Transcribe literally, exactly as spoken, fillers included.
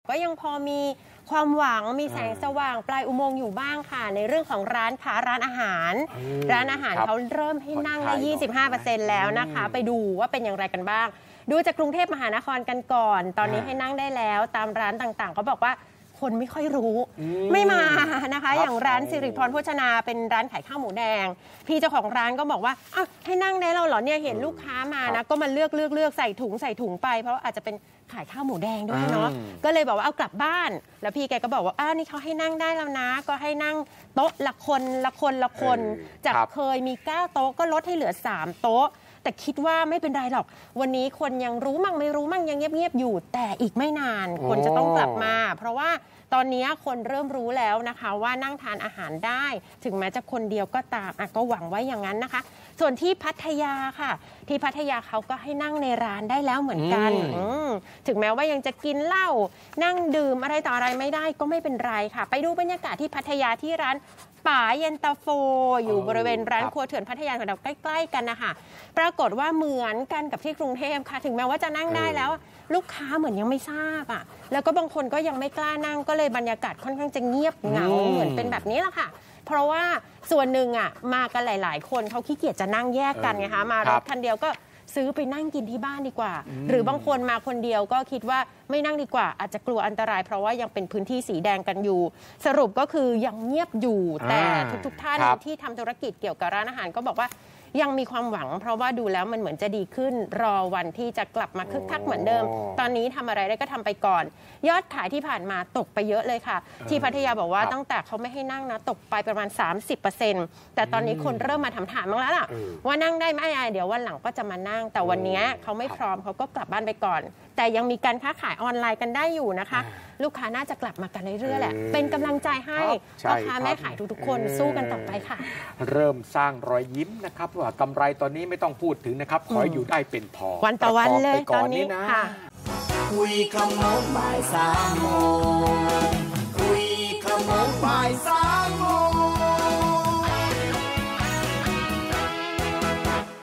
ก็ยังพอมีความหวังมีแสงสว่างปลายอุโมงค์อยู่บ้างค่ะในเรื่องของร้านค้าร้านอาหารร้านอาหารเขาเริ่มให้นั่งได้ ยี่สิบห้าเปอร์เซ็นต์ แล้วนะคะไปดูว่าเป็นอย่างไรกันบ้างดูจากกรุงเทพมหานครกันก่อนตอนนี้ให้นั่งได้แล้วตามร้านต่างๆเขาบอกว่าคนไม่ค่อยรู้ไม่มานะคะอย่างร้านสิริพรโภชนาเป็นร้านขายข้าวหมูแดงพี่เจ้าของร้านก็บอกว่าอ้าวให้นั่งได้แล้วเหรอเนี่ยเห็นลูกค้ามานะก็มาเลือกเลือกเลือกใส่ถุงใส่ถุงไปเพราะอาจจะเป็นขายข้าวหมูแดงด้วยเนาะก็เลยบอกว่าเอากลับบ้านแล้วพี่แกก็บอกว่าอ้าวนี่เขาให้นั่งได้แล้วนะก็ให้นั่งโต๊ะละคนละคนละคนจากเคยมีเก้าโต๊ะก็ลดให้เหลือสามโต๊ะแต่คิดว่าไม่เป็นไรหรอกวันนี้คนยังรู้มั่งไม่รู้มั่งยังเงียบๆอยู่แต่อีกไม่นานคนจะต้องกลับมาเพราะว่าตอนนี้คนเริ่มรู้แล้วนะคะว่านั่งทานอาหารได้ถึงแม้จะคนเดียวก็ตามอ่ะก็หวังไว้อย่างนั้นนะคะส่วนที่พัทยาค่ะที่พัทยาเขาก็ให้นั่งในร้านได้แล้วเหมือนกันถึงแม้ว่ายังจะกินเหล้านั่งดื่มอะไรต่ออะไรไม่ได้ก็ไม่เป็นไรค่ะไปดูบรรยากาศที่พัทยาที่ร้านป๋าเย็นตาโฟอยู่บริเวณร้านครัวเถื่อนพัทยาของเราใกล้ๆกันนะคะปรากฏว่าเหมือนกันกับที่กรุงเทพค่ะถึงแม้ว่าจะนั่งได้แล้วลูกค้าเหมือนยังไม่ทราบอ่ะแล้วก็บางคนก็ยังไม่กล้านั่งก็เลยบรรยากาศค่อนข้างจะเงียบเหงาเหมือนเป็นแบบนี้แหละค่ะเพราะว่าส่วนหนึ่งอ่ะมากันหลายๆคนเขาขี้เกียจจะนั่งแยกกันไงคะมารถคันเดียวก็ซื้อไปนั่งกินที่บ้านดีกว่าหรือบางคนมาคนเดียวก็คิดว่าไม่นั่งดีกว่าอาจจะกลัวอันตรายเพราะว่ายังเป็นพื้นที่สีแดงกันอยู่สรุปก็คือยังเงียบอยู่แต่ทุกๆท่านที่ทำธุรกิจเกี่ยวกับร้านอาหารก็บอกว่ายังมีความหวังเพราะว่าดูแล้วมันเหมือนจะดีขึ้นรอวันที่จะกลับมาคึกคักเหมือนเดิมตอนนี้ทำอะไรได้ก็ทำไปก่อนยอดขายที่ผ่านมาตกไปเยอะเลยค่ะที่พัทยาบอกว่าตั้งแต่เขาไม่ให้นั่งนะตกไปประมาณ สามสิบเปอร์เซ็นต์ แต่ตอนนี้คนเริ่มมาถามถามบ้างแล้วล่ะว่านั่งได้ไหมเดี๋ยววันหลังก็จะมานั่งแต่วันนี้เขาไม่พร้อมเขาก็กลับบ้านไปก่อนแต่ยังมีการค้าขายออนไลน์กันได้อยู่นะคะลูกค้าน่าจะกลับมากันเรื่อยๆแหละเป็นกำลังใจให้พ่อค้าแม่ขายทุกๆคนสู้กันต่อไปค่ะเริ่มสร้างรอยยิ้มนะครับว่ากำไรตอนนี้ไม่ต้องพูดถึงนะครับขออยู่ได้เป็นพอวันต่อวันเลยตอนนี้ค่ะคุยคำโน้นบ่ายสามโมง